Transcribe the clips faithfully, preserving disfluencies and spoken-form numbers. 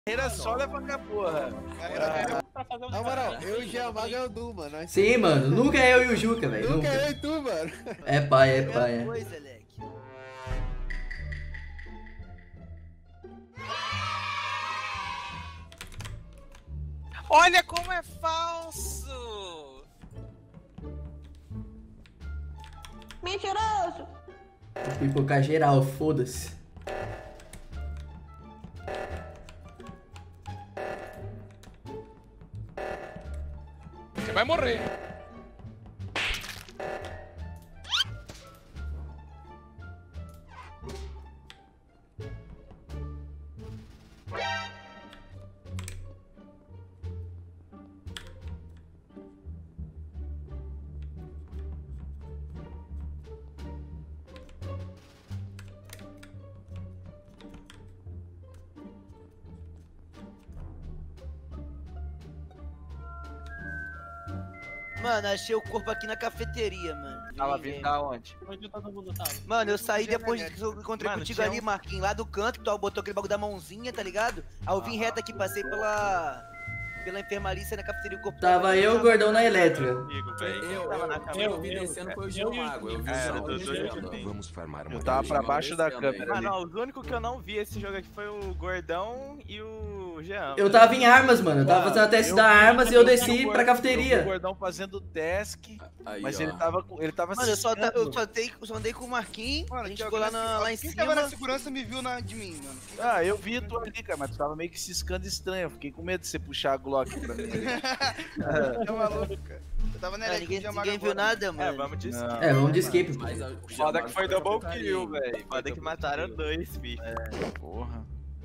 Carreira só leva pra porra. Ah, na moral, eu e o Giamar é o Du, mano. Nós Sim, mano. Nunca é eu e o Juca, velho. Nunca Nunca. é eu e tu, mano. É pai, é pai. É. Pois, Elec. Olha como é falso! Mentiroso! Vou pipocar geral, foda-se. Você vai morrer. Mano, achei o corpo aqui na cafeteria, mano. Ela vindo da onde? Onde todo mundo tava? Mano, eu saí depois que eu encontrei Mano, contigo tinha ali, um- Marquinhos, lá do canto, que tu botou aquele bagulho da mãozinha, tá ligado? Aí eu vim reto aqui, passei pela... pela enfermaria na cafeteria, o corpo... Tava eu e o gordão na elétrica. Comigo, velho. Eu, tava na eu, câmera. eu vi descendo foi o João Mago. Eu vi É, o eu João tô doido descendo. também. Vamos farmar uma Eu tava pra João baixo da descendo aí. câmera Ah, ali. não, os únicos que eu não vi esse jogo aqui foi o Gordão e o Jean. Eu tava em armas, mano. Eu tava fazendo a teste da armas e eu desci vi o pra Gordão- cafeteria. eu vi o Gordão fazendo o task, Aí, mas ó. ele tava com- ele tava Mano, eu só, ta- eu ciscando. só, dei, só andei com o Marquinhos, Mano, a gente tinha ficou lá, alguém na, na- lá em Quem cima. tava na segurança me viu na, de mim, mano. Ah, eu vi tu ali, cara, mas tu tava meio que ciscando estranho. Eu fiquei com medo de você puxar a Glock pra mim. Tá maluco, cara. Eu tava na Ah, Elec, ninguém, o Giamar ninguém viu agora. nada, É, mano. vamos de Não. skip. É, vamos de escape, pô. Mas, ó, o Foda Giamar que foi foi double putaria. kill, velho. Foda que double mataram kill. dois, bicho. Porra.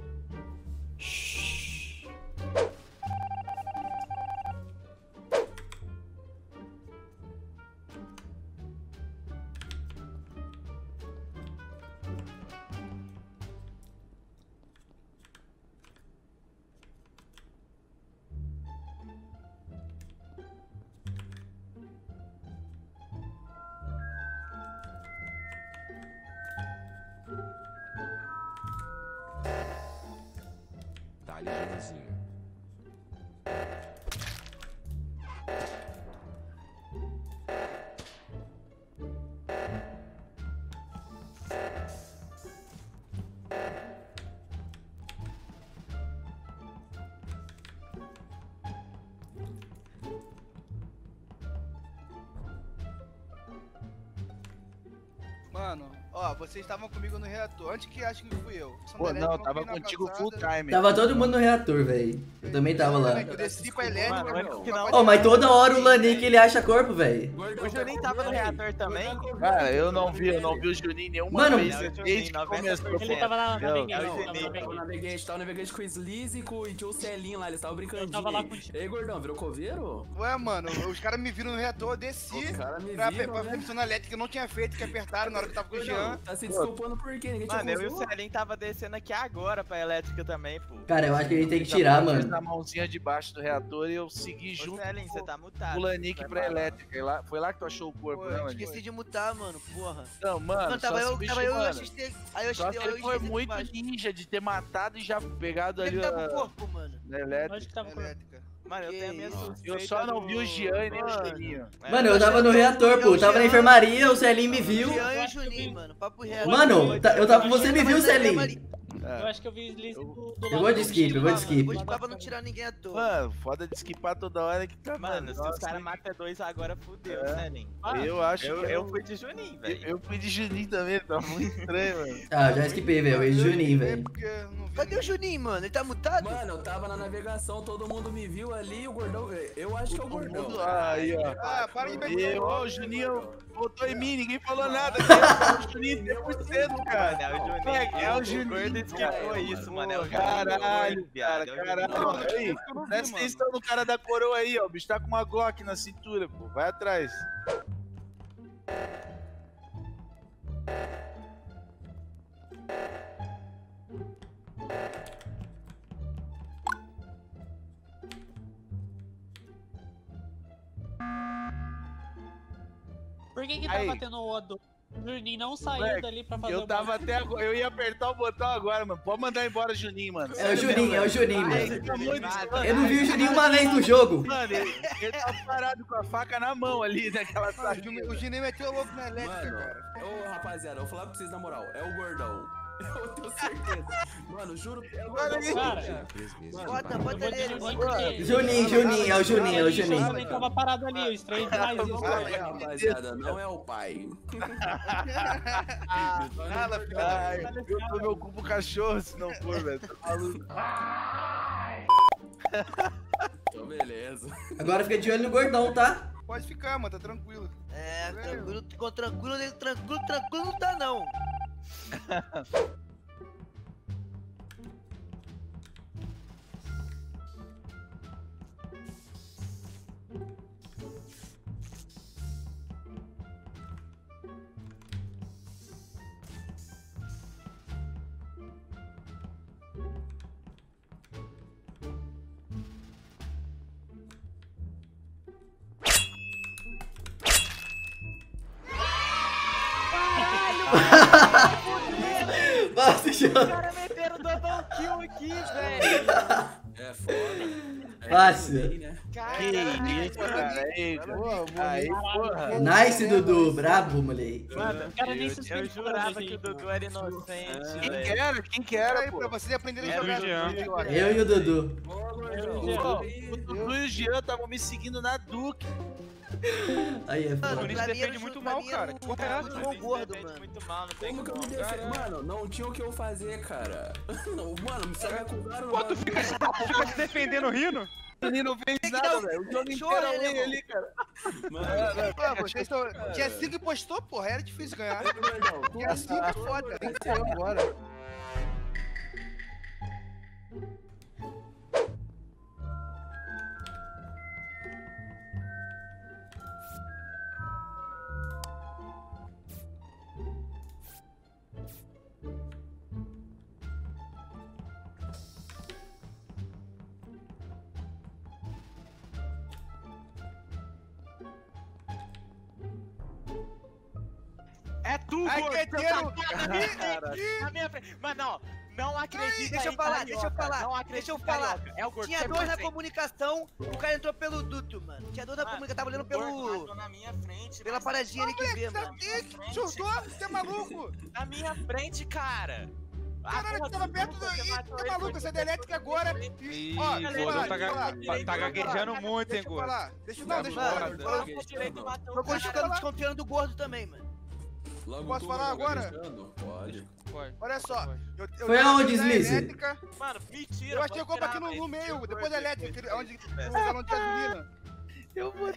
Dá-lhe Joãozinho. Mano, ó, vocês estavam comigo no reator. Antes que acho que fui eu. Pô, Elec, não, eu tava fui na contigo calçada. full time. Tava todo mundo no reator, velho. Eu também tava lá. Eu desci pra elétrica. Mano, pra- que não- Ô, mas toda hora o Lanik ele acha corpo, velho. Gordão, O Juninho tava no reator também? Cara, eu não vi, eu não vi o Juninho nenhuma Mano, vez Não, o Juninho, desde que noventa começou. por cento. Ele tava lá na Não, Veguinha, é o tava Juninho. na Tava Veguinha. na Navigate, tava na Navigate com o Slizico e tinha o Celinho lá, eles estavam brincando. Eu tava lá contigo. Ei, Gordão, virou coveiro? Ué, mano, os caras me viram no reator, eu desci. Os caras me Pra, viram, pra né? funcionar elétrica, eu não tinha feito, que apertaram na hora que eu tava com o Gordão, Jean. tá se desculpando por quê? Ninguém te Mano, eu e o acusou? Celinho tava descendo aqui agora pra elétrica também, pô. Cara, eu acho que a gente tem que tirar, Eu fiz mano. a mãozinha debaixo do reator e eu segui Ô, junto Celinho, você tá mutado. o Lanik Vai pra falar. elétrica. E lá- Foi lá que tu achou o corpo, Pô, né, eu Lanik? Esqueci de mutar, mano, porra. Não, mano, Mano, tava só eu, se tava eu e o mano. assistente. Aí eu Só assistente, que eu ele foi assistente muito embaixo. ninja de ter matado e já pegado Onde ali que tava o a... corpo, mano? na elétrica. Onde que tava o corpo? Elétrica. Mano, eu Que tenho a minha isso. suspeita Eu só não do- vi o Jean e nem o Mano. Juninho. É, Mano, eu tava no reator, pô. Eu tava na enfermaria, o Celinho me viu. Jean e o Juninho, mano, papo reto. Mano, tá- eu tava. Você me viu, Celinho? É. Eu acho que eu vi Slice do, do Eu vou de skip, eu vou de skip. Vou pra não tirar ninguém à toa. Mano, foda de skipar toda hora que tá, Mano, se os nossa, caras matam dois agora, fudeu, É. Celinho. Eu acho Eu, que eu fui de Juninho, eu, velho. eu fui de Juninho também, tá muito estranho, mano. Ah, já esquipei, velho. Esse Juninho, É velho. porque eu não vi Cadê o ninguém. Juninho, mano? Ele tá mutado? Mano, eu tava na navegação, todo mundo me viu ali, o Gordão... Eu acho que é o Gordão. Mundo- Aí, ó. Ah, para de E beber. ó, o Juninho votou em mim, ninguém falou nada. É o Juninho cem por cento, cara. Mano, é o Juninho. É, é o O Juninho, Gordo esquipou cara. isso, mano. É o Juninho. Caralho, Gordo, viado, cara, é o caralho. Juninho. Aí, presta atenção no cara da coroa aí, ó. O bicho tá com uma Glock na cintura, pô. Vai atrás. Por que que tava Aí. batendo o Odo? Juninho não saiu Moleque, dali pra fazer Eu o tava até agora, eu ia apertar o botão agora, mano. Pode mandar embora o Juninho, mano. É o Juninho, é o Juninho, Ai, mano. tá muito- mano, Eu não vi o Juninho uma vez no jogo. Mano, ele, ele tava parado com a faca na mão ali, naquela Mano, o saída. Juninho- o Juninho meteu o louco na elétrica, Mano, cara. ô rapaziada, eu vou falar pra vocês na moral, é o gordão. Eu tenho certeza. Mano, juro, é o Olha gordão. aí. Cara, Três vezes Bota, mais. bota nele, Eu vou bota dizer nele. Juninho, Juninho, é o Juninho, é o Eu Juninho. também tava parado ali, eu estranhei demais isso. Não, rapaziada, não é o pai. Nada, filho. Ai, eu tô meu cu pro cachorro se não for, velho. Tá maluco. Então, beleza. Agora fica de olho no gordão, tá? Pode ficar, mano, tá tranquilo. É, tranquilo, ficou tranquilo, ele tranquilo, tranquilo não tá não. Nossa, Os João. caras meteram double kill aqui, velho. É foda. É Fácil. assim, né? Que isso, cara. Aí, aí, porra. Nice, Dudu. Brabo, moleque. Mano, cara nem eu, se eu esconde jurava por que o aqui, Dudu era inocente, Quem velho. que era? Quem que Pera era, aí, pô? pra vocês aprenderem a Era o jogar. Jean. jogo aqui. Eu e o Dudu. Ô, gordão. Pô, aí. o Dudu e o Jean estavam me seguindo na Duke. Aí é Mano, foda. Nunes pra mim defende era muito pra mal, mim era cara. um- Que porra é era essa? muito bom gordo, Defende mano. muito mal, não tem Como que eu me como. defendo? Mano, não tinha o que eu fazer, cara. Mano, só me acusaram. Pô, tu fica, fica se defendendo rindo? Ele não fez Tem que nada, dar um velho. O jogo choro, inteiro né, ali, irmão? ali, cara. Mano, Pô, vocês estão. Tinha cinco que postou, porra, era difícil ganhar. gordão, tu Tinha cinco é foda. Tem que ser agora. É tu, Ai, gordo, queteiro! na minha frente. Mas não, não acredita Deixa eu aí, falar, carioca. deixa eu falar, Não deixa acredita, eu falar. carioca. É o gordo Tinha cem por dois na cento. comunicação, o cara entrou pelo duto, mano. Tinha dois na Mano, comunicação, tava olhando o gordo pelo. matou na minha frente, pela mas paradinha ali que vê, mano. Ih, Chutou? Você é maluco? na minha frente, cara. Ah, Caralho, porra, tu tava tu perto nunca do. você Ih, matou tá ele, maluco? foi Essa é da elétrica agora. Ih, Ó, o deixa eu Gordão falar, tá deixa eu falar. ga- tá gaguejando muito, hein, Deixa eu gordo. falar. Deixa eu não, deixa eu Mano, falar. mano, Fala- Por direito matou Tô o cara. ficando desconfiando do gordo também, mano. logo Posso tu, falar logo agora? gaguejando? Pode. Pode. Olha só. eu- eu Foi tava aonde, aqui na Slice? elétrica, Mano, mentira. Eu achei pode o copo aqui tirar, no, no mas- meio, foi, depois da foi, elétrica, foi, onde foi. o galão de gasolina. Eu vou...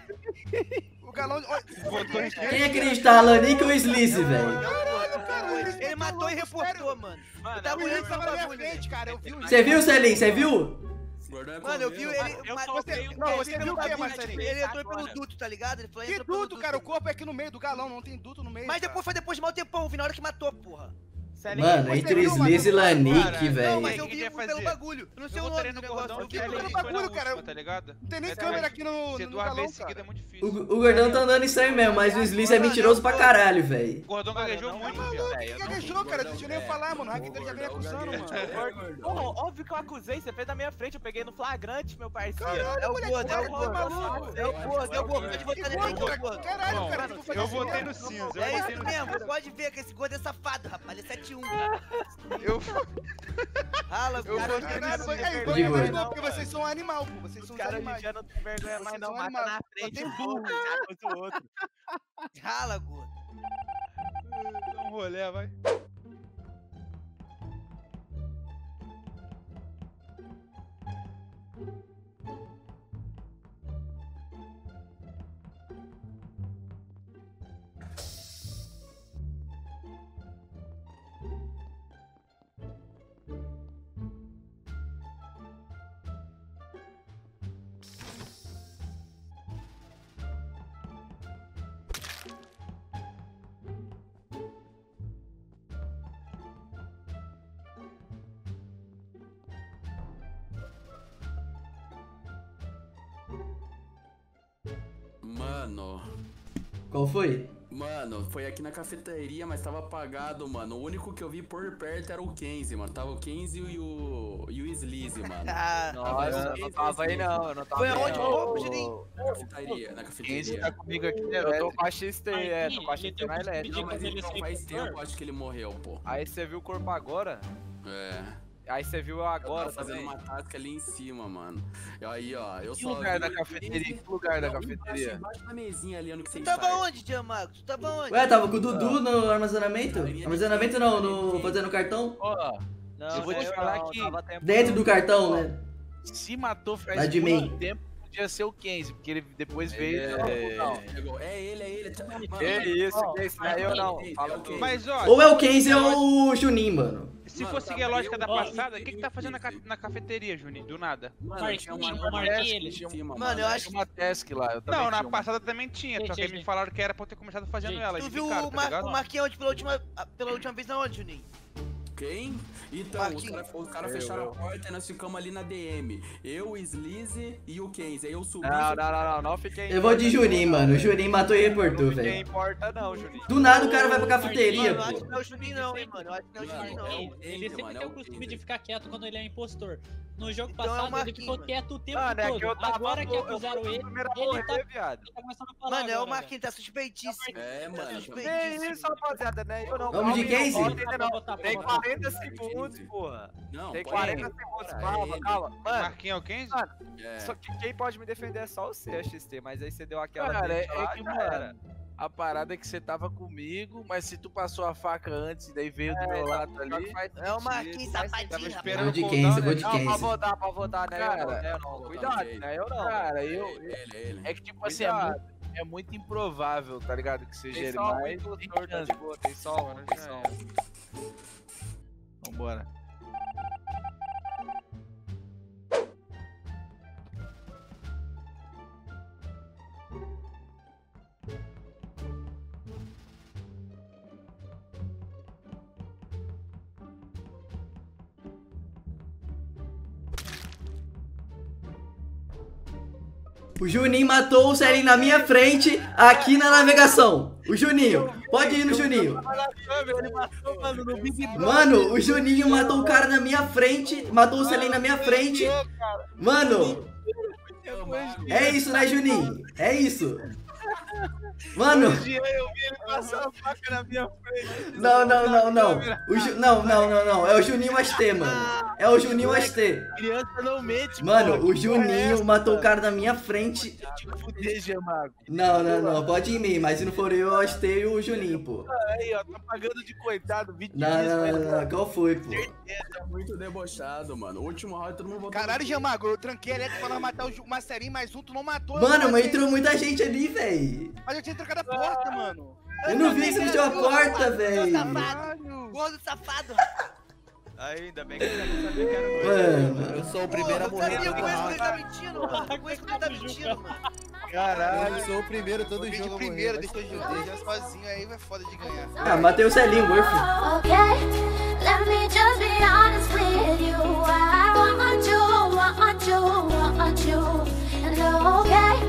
O galão de. Olha, Botou em Quem acredita? Alanik ou Slice, velho? Caralho, cara, Ele meteu matou louco, e reportou, sério. mano. Mano, Eu tava O eu- William olhando tava pro na minha bagulho, frente, velho. cara, eu vi o Você viu, Celinho? Você viu? Gordão é Mano, eu vi comendo. ele. Eu mas soltei você, um não, você pelo viu o quê, bagulho, Marcelinho? tipo, Ele entrou Agora. pelo duto, tá ligado? Ele falou, Que entrou pelo duto, cara? O corpo é aqui no meio do galão, não tem duto no meio. Mas cara. depois foi depois de mal tempão, eu vi na hora que matou, porra. Celinho, Mano, você entre viu, Slice e mano? Lanik, Cara, Não, velho. mas que eu que vi ia pelo fazer? bagulho. Eu não sei Eu o votaria nome do no negócio. Gordão, Eu vi que pelo ele pelo foi bagulho, na cara. última, tá ligado? Não tem nem É, câmera mas aqui no, Ser no duas galão, vezes seguida é cara. muito difícil. O, o Gordão tá andando estranho mesmo, mas o Slice é mentiroso pra caralho, velho. O Gordão gaguejou Tá muito, maluco, velho. que gaguejou, cara? Deixa eu nem falar, mano. O Hack dele já vem acusando, mano. Porra, óbvio que eu acusei, você fez na minha frente, eu peguei no flagrante, meu parceiro. Caralho, É o moleque, gordo, é o cara, gordo. tá maluco. É o gordo, é o gordo. Pode Que votar nele, gordo, é o gordo. Caralho, Não, cara. mano, tu fazer eu assim votei mesmo. no cinza, eu É votei isso no mesmo, cinza. pode ver que esse gordo é safado, rapaz. Ele é sete um. Eu Rala, Eu cara. votei Caralho, nesse ei, vergonha, vou Digo, ganhar não, porque vocês são um animal, pô. Vocês são Os uns caras animais. já não tem vergonha mais Vocês não, são mata animais. na Só frente, tem um burro. acusa o outro. Rala, gordo. Dá um rolê, vai. Mano, Qual foi? Mano, foi aqui na cafeteria, mas tava apagado, mano. O único que eu vi por perto era o Kenzie, mano. Tava o Kenzie e o, e o Sleazy, mano. Ah, Nossa, eu não tava aí não, eu não tava Foi aí aonde, não. ô, Juninho? Na cafeteria, na Kenzie cafeteria. tá comigo aqui, né, Eu tô velho? com a X T, é, tô com a Ele X T tem na que elétrica. pedir Não, mas quando ele então sair faz pro tempo, corpo. acho que ele morreu, pô. Aí você viu o corpo agora? É. Aí você viu Eu agora tava fazendo também. uma tasca ali em cima, mano. E aí, ó, eu Que só. lugar vi da o cafeteria? Kenzie- Que lugar da Não, cafeteria? Embaixo, embaixo da mesinha ali, onde que você Tu tava sai. onde, Diamago? Tu tava onde? Ué, tava com o Dudu no armazenamento? Armazenamento não, no fazendo cartão? Ó, Não, eu vou te eu falar não, que tava tempo Dentro não. do cartão, né? se matou Vai faz de muito mim. tempo, podia ser o Kenzie, porque ele depois veio... É, Não, Pegou. É ele, é ele. Mano, Que isso, ó, que isso, não é eu não. é Fala o que... Kenzie. Mas ó, Ou é o Kenzie ou o Juninho, mano. se Mano, for seguir a tava lógica eu, da ó, passada, o que que tá e fazendo na, ca- Kenzie. na cafeteria, Juninho? Do nada. Mano, tinha uma Marquinhos, eu marquei ele. em cima, Mano, eu acho tinha uma task lá. Eu também Não, na tinha uma. passada também tinha, só que aí Gente, me falaram que era pra eu ter começado fazendo gente, ela. Tu e viu ficaram, o, tá Mar ligado? o Marquinhos onde pela última, pela última vez na onde, Juninho? Quem? Então, os Marquinhos. caras cara Eu, fecharam eu. a porta e nós ficamos ali na D M. Eu, o Sleazy e o Kenzie. Aí eu subi. Não, não, não, não, não fiquei... Eu vou de Juninho, mano. O Juninho matou e reportou, Não fiquei velho. importa não, Juninho. Do nada o cara vai pra cafeteria, Mano, eu acho pô. que não é o Juninho não, hein, mano. Eu acho que não é o Juninho não. Mano, Ele, é o ele Kenzie, sempre mano, tem é o o costume Kenzie. de ficar quieto quando ele é impostor. No jogo Então é o passado ele Marquinhos, ficou mano. quieto o tempo Mano, é todo. que eu tava... Agora que eu acusaram fui o ele, primeiro a ele morrer, tá, viado. ele tá começando a falar Mano, é o agora, Marquinhos, tá suspeitíssimo. É, mano. Tá Que suspeitíssimo. isso, rapaziada, né? Eu não... Vamos de calma aí, Kenzie? não pode ainda não. Pode botar, Tem pode botar. quarenta segundos, porra. Não, Tem pode quarenta ir. segundos, Bora, calma, ele. calma. Mano, Marquinhos é o Kenzie? mano, É. só que quem pode me defender é só você, a X T, mas aí você deu aquela Cara, é, deixa é lá, que, já era. mano, a parada é que você tava comigo, mas se tu passou a faca antes e daí veio do meu lado Pior que ali... faz É o sentido, Marquinhos faz safadinho, sentido. rapaz. Vou de o Kenzie, cooldown, vou de né? Não, pra Kenzie. votar, pra votar, né? Eu não, Cara, né? Eu não. Vou Cuidado, votar no né? Eu não. Cara, eu... Ele, ele. É que, tipo assim, é Cuidado. muito, é muito improvável, tá ligado? Que seja Tem ele, só um mas... indutor, tem tá chance. de boa, tem só um, tem só um. Vambora. O Juninho matou o Celinho na minha frente, aqui na navegação. O Juninho. Pode ir no Juninho. Ele matou, mano, no Big Brother. Mano, o Juninho matou o cara na minha frente, matou o Celinho na minha frente. Mano, é isso, né, Juninho? É isso. Mano, Eu vi ele passar a faca na minha frente. não, não, não, não. O Ju... Não, não, não, não. É o Juninho Astê, mano. É o Juninho Astê. Criança não mente, Mano, pô. o Juninho matou o cara na minha frente. Te fuder, Giamago. Não, não, não. Pode ir em mim, mas se não for eu, eu Astei o Juninho, pô. Aí, ó, tá pagando de coitado, vídeo Não, não, não, não. Qual foi, pô? Tá muito debochado, mano. O último round todo mundo votou. Caralho, Giamago, eu tranquei a elétrica pra nós matar o Ju- o Masterinho, mais um, tu não matou. eu Mano, não mas matei. entrou muita gente ali, véi. Mas eu tinha trancado a porta, mano. Eu não vi que você fechou a porta, véi. Safado. Gordo safado. Aí, ainda bem que eu não sabia que era o Mano. Eu sou o primeiro a Pô, morrer eu todo conheço que round. ele tá mentindo, mano. Eu conheço que ele tá mentindo, mano. Caralho. Eu sou o primeiro todo Eu vim de jogo a primeiro, morrer. deixa eu jogar sozinho, aí vai foda de ganhar. Ah, matei o Celinho, Murphy. Okay, let me just be honest with you. I want you, want you, want you, and okay.